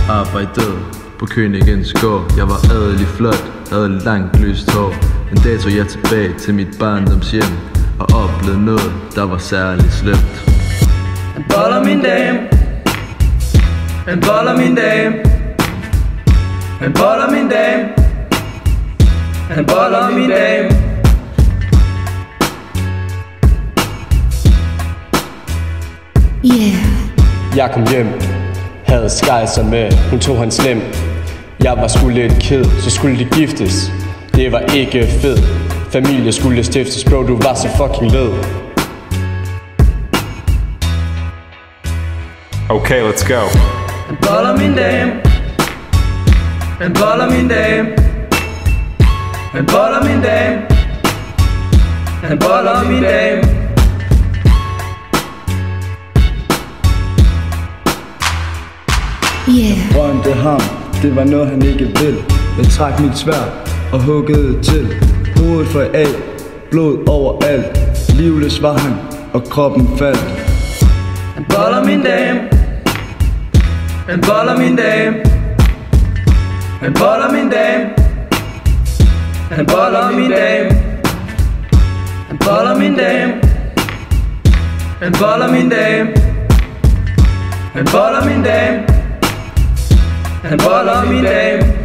Arbejdede på Königens gård. Jeg var adelig flot, havde langt lyst hår. En dag tog jeg tilbage til mit barndomshjem og oplevede noget, der var særligt slemt. Han boller min dame, han boller min dame, han boller min dame, han boller min dame. Yeah. Jeg kom hjem, havde skejser med, hun tog hans lem. Jeg var sgu lidt ked, så skulle de giftes. Det var ikke fedt, familie skulle stiftes. Bro, du var så fucking led. Okay, let's go. Han boller min dame, han boller min dame, han boller min dame, han boller min dame. Yeah. Drømte ham, det var noget han ikke vil. Jeg trak mit sværd og huggede til. Hovedet fløj af, blod overalt. Livløs var han, og kroppen faldt. Han boller min dame, han boller min dame, han boller min dame, han boller min dame, han boller min dame, han boller min dame, han boller min dame, han boller min dame.